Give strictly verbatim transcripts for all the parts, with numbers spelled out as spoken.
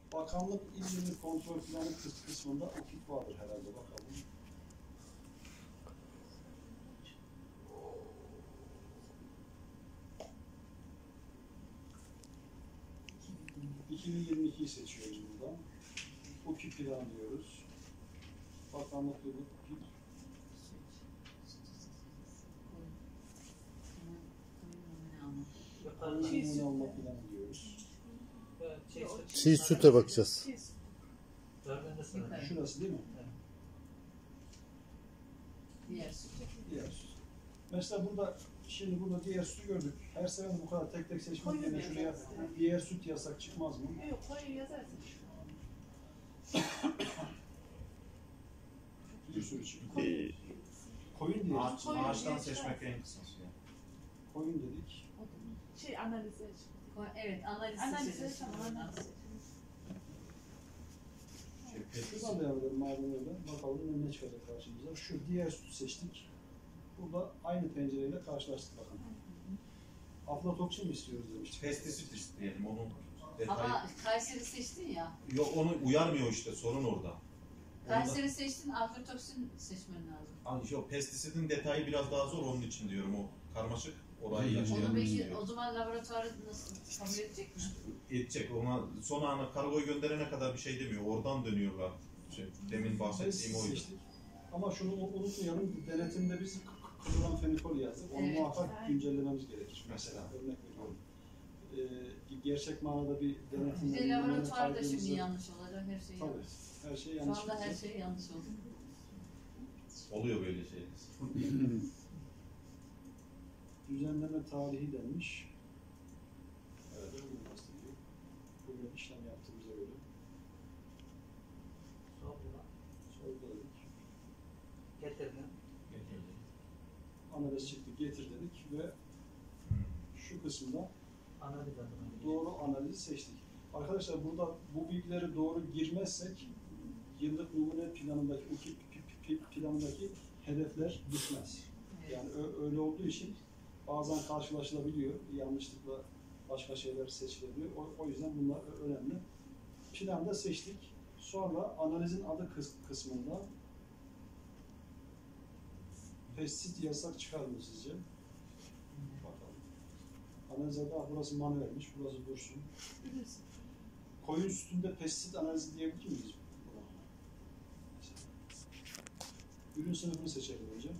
Bakanlık İzmir kontrol planı kısmında O K İ vardır herhalde, bakalım. iki bin yirmi ikiyi seçiyoruz buradan. O K İ plan diyoruz. Bakanlık yılı O K İ. Numune alma planı diyoruz. Çiğ süte bakacağız. Şurası değil mi? Diğer süt. Diğer süt. Mesela burada, şimdi burada diğer sütü gördük. Her sefer bu kadar tek tek seçmek yerine şuraya diğer süt yasak çıkmaz mı? Yok, koyu yazarsın. Bir sürü çıkıyor. Ee, Koyun diye. Ağaç, ağaçtan seçmek en kısası. Yani. Koyun dedik. Şey analize. Evet, analiz Analize seçeceğiz. tamam. Şuradan devam edelim malzemeyle. Bakalım ne çıkacak karşımıza. Şu diğer sütü seçtik. Burada aynı pencereyle karşılaştık bakın. Aflatoksin mi istiyoruz demiştik. Pestisit isteyelim onun detayı. Ama Kayseri seçtin ya. Yok onu uyarmıyor işte, sorun orada. Kayseri seçtin, aflatoksin seçmen lazım. Onda, yok, pestisitin detayı biraz daha zor, onun için diyorum, o karmaşık orayı yaşayan. Onu peki o zaman laboratuvarı nasıl kabul edecek mi? Edecek, ona son ana kargoyu gönderene kadar bir şey demiyor, oradan dönüyorlar. Şey, demin bahsettiğim oydu. Seçtik. Ama şunu unutmayalım, denetimde biz kloramfenikol yazdık. Onu Evet. muhakkak güncellememiz gerekir. Mesela örnek veriyorum. Ee, gerçek manada bir denetim. Bir de laboratuvarda şimdi yanlış olacak her şey. Tabii, her şey yanlış. Şu anda her olacak. şey yanlış oldu. Oluyor böyle şey. Düzenleme tarihi denmiş. Evet, bugün bahsediyor. Bugün işlem yaptığımıza göre. Sorguladık. Getirdim. Analiz çıktı, getir dedik ve şu kısımda Analiz adına. doğru analizi seçtik. Arkadaşlar burada bu bilgileri doğru girmezsek yıllık numune planındaki O K İ planındaki hedefler bitmez. Yani öyle olduğu için bazen karşılaşılabiliyor. Yanlışlıkla başka şeyler seçilebiliyor. O, o yüzden bunlar önemli. Planda seçtik. Sonra analizin adı kıs kısmında pestisit yasak çıkar mı sizce? Bakalım. Analiz adı, burası manuelmiş, burası dursun. Koyun sütünde pestisit analizi diyebilir miyiz? Ürün sınıfını seçelim hocam.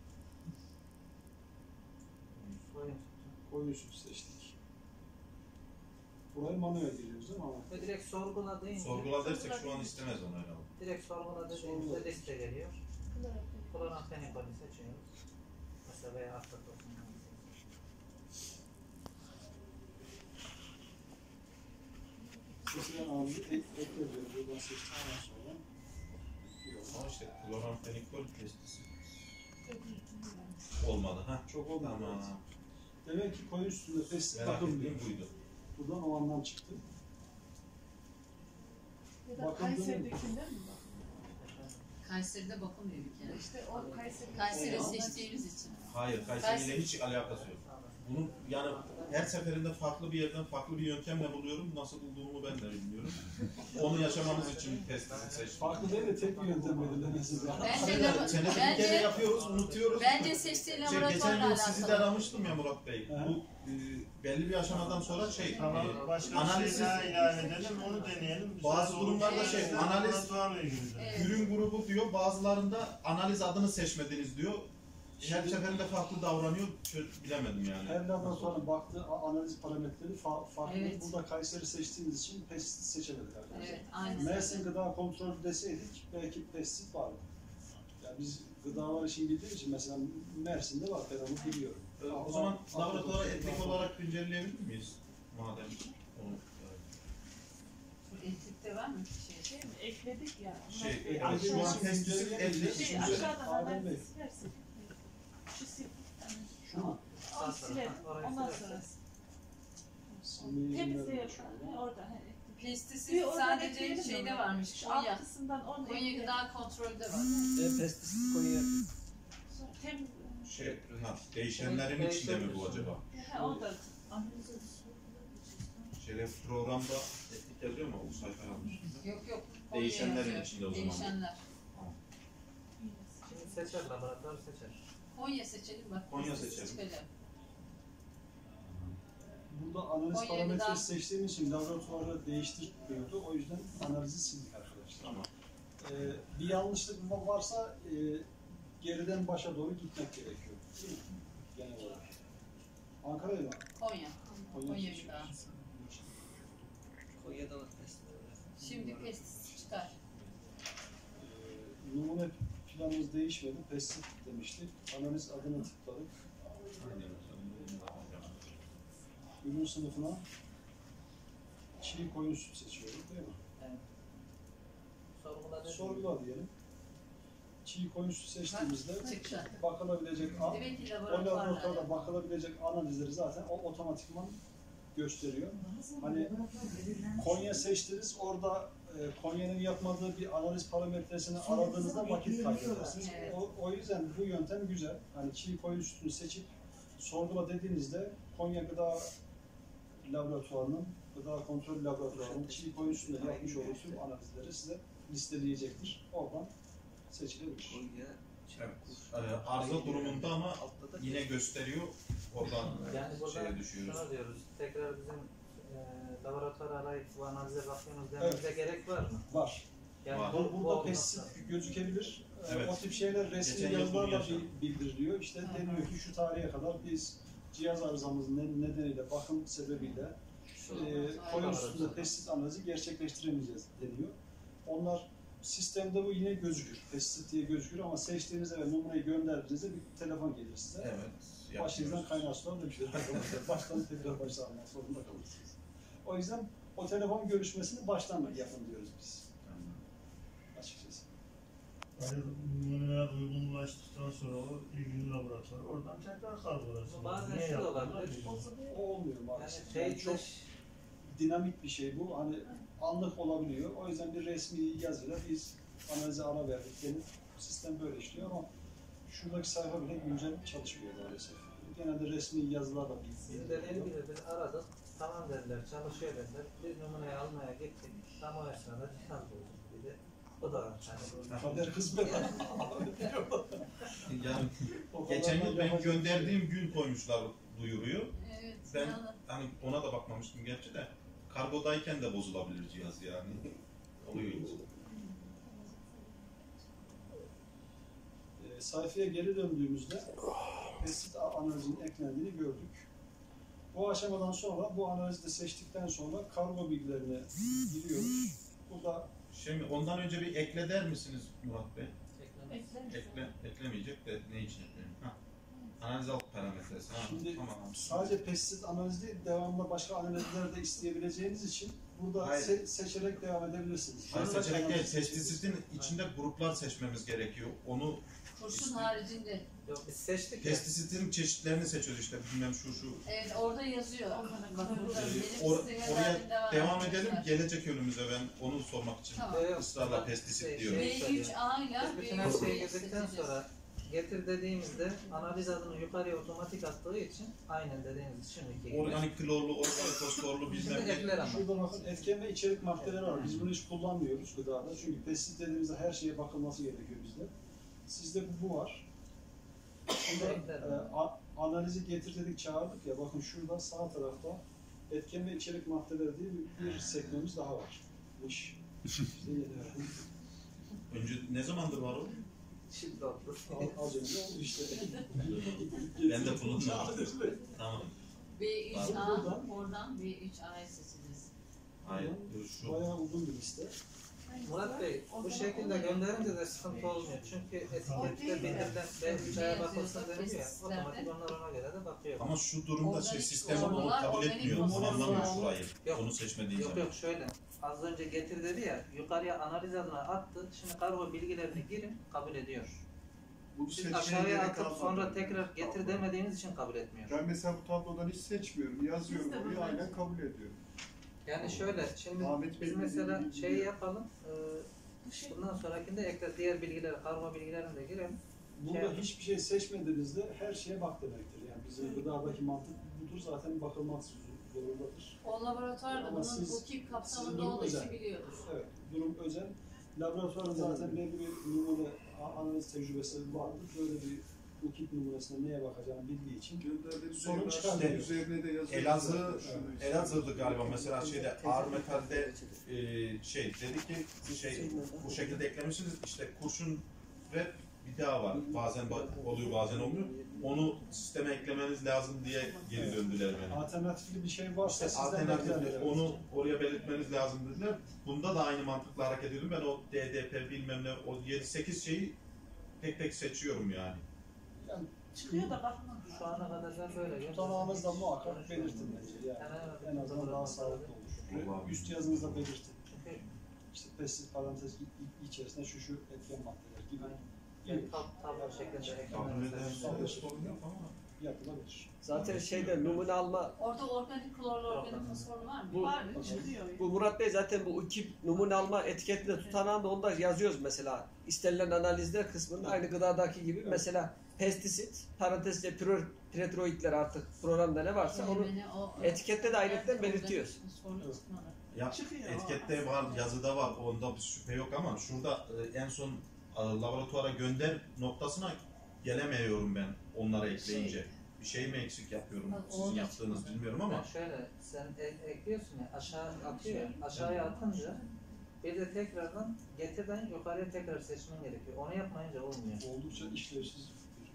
Koyun. Koyun sütü seçtik. Burayı manuel giriyoruz değil mi? Ama Ve direkt sorgula deyince. Sorgula dersek şu an istemez onu herhalde. Direkt sorgula dediğimizde liste geliyor. Kloramfenikoli seçiyoruz. Mesela veya aflatoksin. seçilen analizi ek ekliyoruz. Buradan seçtikten sonra. Yok. Ama işte kloramfenikol pestisit olmadı ha. Çok olmadı. Tamam. Demek ki koyun sütünde pestisit Merak bakılmıyor. ettiğim buydu. Buradan o anlam çıktı. Ya da Bakın Kayseri'dekinden mi bak? Kayseri'de bakılmıyor bir kere. İşte o Kayseri. Kayseri Evet. seçtiğimiz için. Hayır, Kayseri'yle hiç alakası yok. Bunun yani her seferinde farklı bir yerden farklı bir yöntemle buluyorum. Nasıl bulduğumu ben de bilmiyorum. Onu yaşamamız için pestisit seçtim. Farklı değil de tek bir yöntem belirlemesi lazım. Bence Senede, de- senede bir bence- kere yapıyoruz, unutuyoruz. Bence seçtiği Şey, geçen laboratuvarla yıl sizi de alakalı. aramıştım ya Murat Bey. Hı. Bu e, belli bir aşamadan sonra şey, Tamam, e, başka analiz- bir şey daha ilave edelim, onu deneyelim. Bazı durumlarda şey, analiz- laboratuvarla ilgili. Evet. ürün grubu diyor, bazılarında analiz adını seçmediniz diyor. Her seferinde farklı davranıyor, çö- bilemedim yani. Her laboratuvarın baktığı a- analiz parametreleri fa farklı. Evet. Burada Kayseri seçtiğimiz için pestisit seçemedik arkadaşlar. Evet, aynen. Mersin gıda kontrolü deseydik belki pestisit vardı. Yani biz gıdalar işini bildiğimiz için mesela Mersin'de var, ben onu biliyorum. E, o zaman laboratuvara etnik olarak güncelleyebilir miyiz? Madem onu... Etikte var mı bir şey? Şey mi? Ekledik ya. Şey, Onlar- e, Aşağıdan şu an pestisit şey, elli. Şey, Şimdi- aşağıdan Adem Bey. analiz versin. Şu sil. Şunu mu? Onu silelim. Ondan sonra. Samimi Temizle ürünler şu yapalım. anda. He, Orada. he. Pestisit Bir oradan sadece ekleyelim şeyde mi? varmış, Şu alt Konya. kısımdan onu Konya ekleyelim. gıda kontrolde var. E, pestisit koyu. Sonra Temiz. Şey, ha, değişenlerin içinde mi bu acaba? He, o da. Şey, şeyler programda etnik yazıyor mu? O sayfa yanlış. Yok yok. Değişenlerin Konya yazıyor. içinde o zaman. Değişenler. Şimdi seçer, laboratuvar seçer. Konya seçelim bak. Konya seçelim. Çıkalım. Burada analiz Konya'da parametresi daha- seçtiğimiz için laboratuvarı değiştirmiyordu. O yüzden analizi sildik arkadaşlar. Tamam. Ee, bir yanlışlık varsa e, geriden başa doğru gitmek gerekiyor. Değil mi? Genel olarak. Ankara'ya mı? Konya. Konya Konya seçmiş. bir daha. Konya'da da test. Şimdi pestis çıkar. Ee, numune planımız değişmedi. Pestit demiştik. Analiz adına tıkladık. Ürün sınıfına çiğ koyun süt seçiyoruz değil mi? Evet. Sorgula dedim. Sorgula diyelim. Çiğ koyun süt seçtiğimizde Çıktı. bakılabilecek an, Demek ki o laboratuvarlar. laboratuvarda bakılabilecek analizleri zaten o otomatikman gösteriyor. Hani Konya seçtiniz, orada e, Konya'nın yapmadığı bir analiz parametresini aradığınızda vakit kaybedersiniz. Evet. O, o yüzden bu yöntem güzel. Hani çiğ koyun sütünü seçip sorgula dediğinizde Konya Gıda Laboratuvarı'nın, Gıda Kontrol Laboratuvarı'nın çiğ koyun sütünde yapmış olduğu tüm analizleri size listeleyecektir. Oradan seçilebilir. Konya. Evet. Ee, arıza durumunda ama Altta da yine gösteriyor. Oradan Yani burada şeye düşüyoruz. şunu diyoruz, tekrar bizim e, laboratuvar arayıp bu analize bakıyoruz dememize Evet. gerek var mı? Var. Yani Var. bu, Bur- bu Burada olmazsa- pestisit gözükebilir. Ee, Evet. O tip şeyler resmi Geçen yıl bunu yazılarla yaşadık. bi- bildiriliyor. İşte Hı hı. deniyor ki şu tarihe kadar biz cihaz arızamızın ne- nedeniyle, bakım sebebiyle Şu e, laboratuvar. koyun Laboratuvar. sütünde pestisit analizi gerçekleştiremeyeceğiz deniyor. Onlar sistemde bu yine gözükür. Pestisit diye gözükür ama seçtiğinizde ve numarayı gönderdiğinizde bir telefon gelir size. Evet. Başınızdan yapıyoruz. kaynar sular dökülür. Baştan tekrar başa almak zorunda kalırsınız. O yüzden o telefon görüşmesini baştan yapın diyoruz biz. Açıkçası. Yani numuneler uygunlaştıktan sonra o ilgili laboratuvar oradan tekrar kaldırırsın. Bazen Niye şu da yaptılar olabilir. bilmiyorum. O olmuyor Yani maalesef. Yani teyit çok dış- dinamik bir şey bu. Hani anlık olabiliyor. O yüzden bir resmi yazıyla biz analize ara verdik denip sistem böyle işliyor ama şuradaki sayfa bile güncel çalışmıyor maalesef. Genelde resmi yazılarla bir Bizim dediğim gibi biz aradık, tamam dediler, çalışıyor dediler. Biz numuneyi almaya gittik, tam o esnada cihaz bulduk. Bir de bu da yani kader kısmet. Yani O geçen kadar yıl da ben yapacak bir şey yok. gönderdiğim gün koymuşlar duyuruyor. Evet. Ben yalan. hani ona da bakmamıştım gerçi de kargodayken de bozulabilir cihaz yani. Oluyor. E, sayfaya geri döndüğümüzde pestisit analizinin eklendiğini gördük. Bu aşamadan sonra bu analizi de seçtikten sonra kargo bilgilerine giriyoruz. Burada Şey mi, ondan önce bir ekle der misiniz Murat Bey? eklemek. Ekler. Ekle, eklemeyecek de ne için ekleyeyim? Ha. Analiz alt parametresi. Ha. Şimdi tamam. sadece pestisit analizi değil, devamında başka analizler de isteyebileceğiniz için burada Hayır. se- seçerek devam edebilirsiniz. Hayır, Şurada seçenek değil, analiz seçeceksiniz. pestisitin içinde gruplar seçmemiz gerekiyor. Onu Kurşun haricinde. Yok biz seçtik ya. pestisitin çeşitlerini seçiyoruz işte bilmem şu şu. Evet orada yazıyor. Bak burada Ee, benim or- size oraya verdiğim devam, devam etmek edelim. var. Gelecek önümüze ben onu sormak için Tamam. Yok, ısrarla ben pestisit şey- diyorum. şey- B üç A ile Biz B bütün her üç şeyi B'yi girdikten seçeceğiz. sonra getir dediğimizde analiz adını yukarıya otomatik attığı için aynen dediğiniz şimdiki gibi. Organik klorlu, organik fosforlu bilmem Şimdi ne. ekler ama. Şurada bakın etken ve içerik maddeleri var. Biz bunu hiç kullanmıyoruz gıdada. Çünkü pestisit dediğimizde her şeye bakılması gerekiyor bizde. Sizde bu, bu var. Şurada Ekler. e, a- analizi getir dedik çağırdık ya. Bakın şurada sağ tarafta etken ve içerik maddeleri diye bir, bir sekmemiz daha var. Iş. İşte yedi. Önce ne zamandır var o? Şimdi oldu. Al- Az önce oldu işte. Ben de bulunmadım. Tamam. B üç Abi A buradan- oradan B üç A'yı seçeceğiz. Hayır, dur şu. Bayağı uzun bir liste. Murat Bey, bu şekilde gönderince de sıkıntı olmuyor. Çünkü etikette bildirilen B üç A'ya bakılsın deniliyor ya, otomatik onlar ona göre de bakıyor. Ama şu durumda Organik şey sistem onu ormanlar, kabul organik etmiyor. ormanlar. Anlamıyor şurayı. Yok. Onu seçmediği Yok zaman. yok şöyle, az önce getir dedi ya, yukarıya analiz adına attı, şimdi kargo bilgilerini girin, kabul ediyor. Bu Siz seçmeye aşağıya gerek atıp kalmadı. sonra tekrar getir demediğiniz için kabul etmiyor. Ben mesela bu tablodan hiç seçmiyorum. Yazıyorum Biz de oraya böyle. aynen kabul ediyorum. Yani şöyle, şimdi Ahmet biz Bey'in mesela dediği gibi şeyi diyor. yapalım, e, bundan sonrakinde ekle, diğer bilgileri, kargo bilgilerini de girelim. Burada Şey- hiçbir şey seçmediğinizde her şeye bak demektir. Yani bizim gıdadaki mantık budur zaten bakılmak zorundadır. O laboratuvarda Ama bunun siz- bu tip kapsamında sizin olduğu için özel. biliyordur. Evet, durum özel. Laboratuvarın zaten belli bir numune a- analiz tecrübesi vardır. Böyle bir bu tip numunesine neye bakacağını bildiği için Gönderdiğiniz sorun sorun çıkarmıyor. üzerine de yazıyor. Elazığ, Şunu- Elazığ'dı galiba mesela şeyde ağır metalde e, şey dedi ki şey bu şekilde eklemişsiniz işte kurşun ve bir daha var bazen ba- oluyor bazen olmuyor onu sisteme eklemeniz lazım diye geri döndüler beni. alternatifli bir şey varsa İşte sizden alternatif beklerler. onu oraya belirtmeniz lazım dediler. Bunda da aynı mantıkla hareket ediyorum. Ben o D D P bilmem ne o yedi sekiz şeyi tek tek seçiyorum yani. Yani Çıkıyor da bakma. Şu ana kadar ben böyle tutanağınızda muhakkak belirtin bence. Yani en azından daha sağlıklı olur. Vallahi. Üst yazınızda belirtin. Çünkü İşte pestisit parantez i- i- içerisinde şu şu etken maddeler gibi yani tab tablo şeklinde Kabul eklememiz ederse lazım. de sorun yok ama. yapılabilir. Zaten şeyde numune alma, Orada organik klorlu organik fosforlu var mı? Bu- Var çıkıyor. bu Murat Bey zaten bu iki numune alma etiketinde tutanağında onda yazıyoruz mesela. İstenilen analizler kısmında aynı gıdadaki gibi mesela pestisit, parantezde piro- piretroidler artık programda ne varsa onu Yani o- etikette de ayrıca belirtiyoruz. Fosforlu Evet. çıkmalı. Ya Çıkıyor. etikette var, yazıda var. Onda bir şüphe yok ama şurada e, en son e, laboratuvara gönder noktasına gelemiyorum ben onlara ekleyince. Bir şey mi eksik yapıyorum? Bak, Sizin orada yaptığınız çıkmadı. bilmiyorum Ama ama şöyle sen e- ekliyorsun ya aşağı atıyor ya aşağıya atınca bir de tekrardan getirden yukarıya tekrar seçmen gerekiyor. Onu yapmayınca olmuyor. Oldukça işlevsiz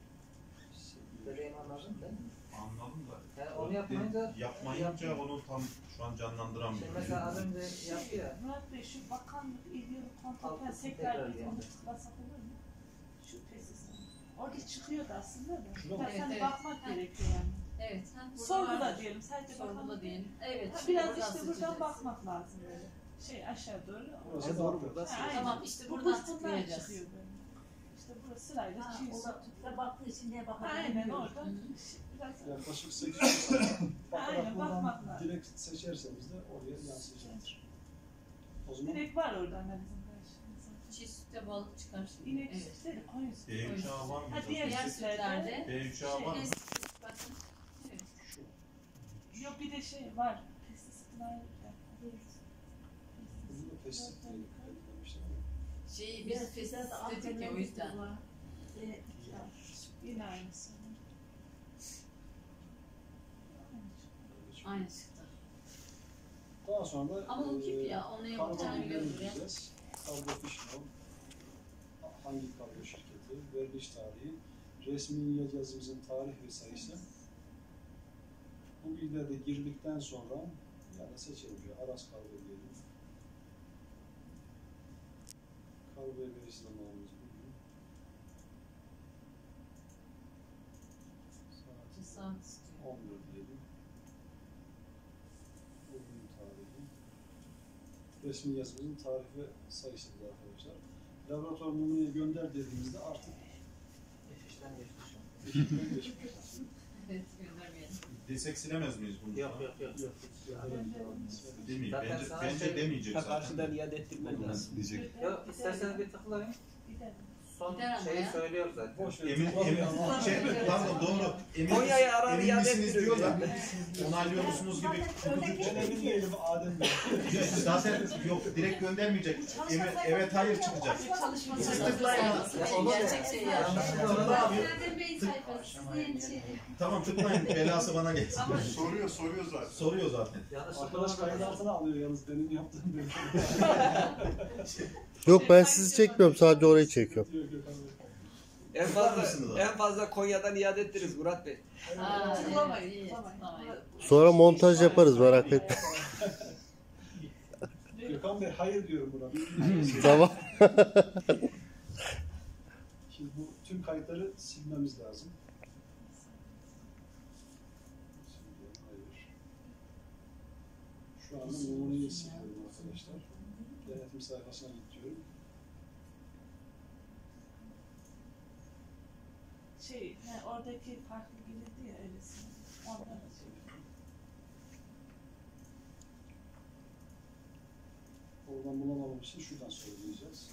bir Dediğimi anladın değil mi? anladım da. Yani onu yapmayınca Yapmayınca onu tam şu an canlandıramıyorum. Şimdi mesela az önce yaptı ya. Murat Bey şu bakanlık ilgili kontrol Altı tekrar tekrar bir geldi. onu tıklasak olur mu? Şu pesisin. Orada çıkıyordu aslında da. Şuna mı? Biraz Evet, hani evet. bakmak Ha. gerekiyor yani. Evet. Ha, burada Sorgula var. diyelim. Sadece Sorgula bakanlık diyelim. Evet. Ha, şimdi biraz buradan işte buradan seçeceğiz. bakmak lazım böyle. Şey aşağı doğru. Burası Ha, doğru. Burada aynen. Tamam, işte Bu buradan kız bundan tıklayacağız. çıkıyor böyle. İşte burası sırayla Ha, çiğ o da tüpte baktığı için neye bakacağını Aynen biliyoruz. orada. Biraz yaklaşık sekiz yüz bakarak Aynen, bakmak buradan lazım. direkt seçerseniz de oraya yansıyacaktır. O zaman direkt var orada analizinde. Çiğ sütte balık çıkar. İnek Evet. sütleri koyun sütü. B üç A var mı? Ha, diğer Diğer sütlerde. sütlerde B üç A var mı? pestisit bakın. Evet. şu. Yok bir de şey var. Pestisit var. Bunu da pestisit diye belirlemişler ama Şeyi Biraz biz sizler de pestisit dedik ya o yüzden. var. Ee, Yine aynısı. Aynı çıktı. daha sonra da Ama o tip eee, ya. Onu kargo yapacağını bilgileri biliyordur ya. gireceğiz. Kargo fişman, hangi kargo şirketi, veriliş tarihi, resmi yazımızın tarih ve sayısı. Bu bilgiler de girdikten sonra yani seçelim. Aras kargo diyelim. Kargoya veriş zamanımız bugün. Bir Saat saat istiyor. on bir diyelim. Bugün tarihi. Resmi yazımızın tarih ve sayısıdır arkadaşlar. Laboratuvar numuneyi gönder dediğimizde artık İş işlem geçti şu an. eşitmen geçmiş. Evet göndermeyelim. Desek silemez miyiz bunu? Yok yok yok. Yok. Demeyin. Zaten Bence, sana bence şey- demeyecek Ha, zaten. karşıdan iade ettirmen lazım. Diyecek. Yok isterseniz bir tıklayın. Gidelim. Son Gider ama şeyi ya. söylüyor zaten. Boş ver. Emin, emin, şey, pardon doğru. Emin, Konya'yı arar emin iade misiniz ettiriyor diyorlar. yani. Onaylıyor musunuz gibi. Ben emin değilim Adem Bey. Zaten yok direkt göndermeyecek. Emin, evet hayır çıkacak. Çalışma Siz sayfası. tıklayın. Ya onu Gerçek şey yani. yanlışlıkla onu da Adem Bey'in sayfası. Sizin şey. Tamam tıklayın. Belası bana gelsin. Soruyor, soruyor zaten. Soruyor zaten. yanlışlıkla Arkadaş onu da kayıt altına alıyor yalnız benim yaptığım benim. Yok ben sizi çekmiyorum sadece orayı çekiyorum. Diyor Gökhan Bey. En Tutar mısınız fazla abi? en fazla Konya'dan iade ettiririz Murat Bey. Aa, Tıklamayın, iyi, tıklamayın. tıklamayın. Sonra montaj yaparız merak etme. Gökhan Bey hayır diyorum buna. Tamam. Şimdi bu tüm kayıtları silmemiz lazım. Şimdi hayır. Şu anda numuneyi siliyorum arkadaşlar. Denetim sayfasına git diyorum. Şey, yani oradaki farklı girildi ya öylesi. Ondan Oradan bulamamam için şuradan söyleyeceğiz.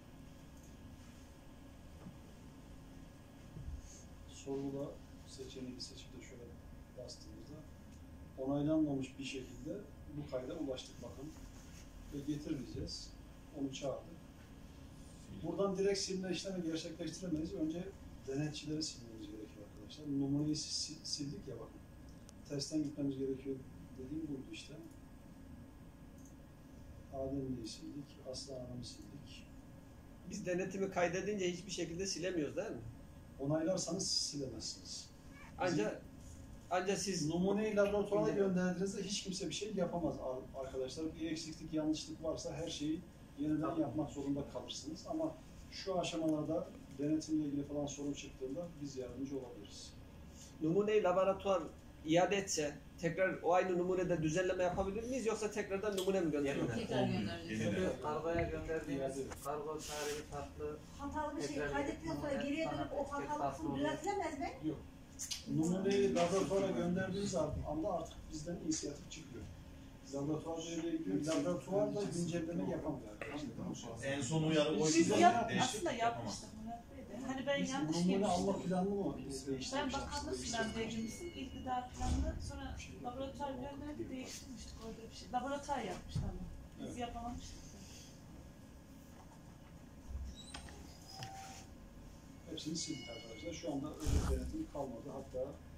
Sorgula seçeneği şeyi seçip de şöyle bastığımızda onaylanmamış bir şekilde bu kayda ulaştık bakın. Ve getir diyeceğiz. Onu çağırdık. Buradan direkt silme işlemi gerçekleştiremeyiz. Önce denetçileri silmemiz gerekiyor arkadaşlar. Numarayı sil- sildik ya bakın. Testten gitmemiz gerekiyor dediğim buydu işte. Adem'i sildik, Aslan Hanım'ı sildik. Biz denetimi kaydedince hiçbir şekilde silemiyoruz değil mi? Onaylarsanız silemezsiniz. Ancak ancak siz Numuneyi laboratuvara gönderdiğinizde hiç kimse bir şey yapamaz ar- arkadaşlar. Bir eksiklik, yanlışlık varsa her şeyi yeniden Tamam. yapmak zorunda kalırsınız. Ama şu aşamalarda denetimle ilgili falan sorun çıktığında biz yardımcı olabiliriz. numuneyi laboratuvar iade etse tekrar o aynı numunede düzenleme yapabilir miyiz yoksa tekrardan numune mi gönderelim? Yeniden. Tekrar Olmuyor. göndereceğiz. Yeniden. Çünkü kargoya gönderdiğimiz İade. kargo tarihi farklı. Hatalı bir şey Tekrar kaydettikten sonra gidip geriye sonra dönüp o etiket hatalı farklı kısmı oluyor. düzeltilemez mi? Numuneyi laboratuvara gönderdiğiniz anda artık bizden inisiyatif çıkıyor. Laboratuvar devreye giriyor. Laboratuvar da güncelleme yapamıyor arkadaşlar. En son uyarı oydu. Biz da yap, değişiklik aslında yapamaz. yapmıştık Murat Bey de. Hani ben Biz yanlış numune girmiştim. alma planını mı değiştirmiştik? Ben bakanlık filan diye girmiştim. İlk gıda planını sonra laboratuvar gönderdi değiştirmiştik orada bir şey. Laboratuvar yapmışlar ama. Biz Evet. yapamamıştık. Hepsini sildik arkadaşlar. Şu anda özel denetim kalmadı. Hatta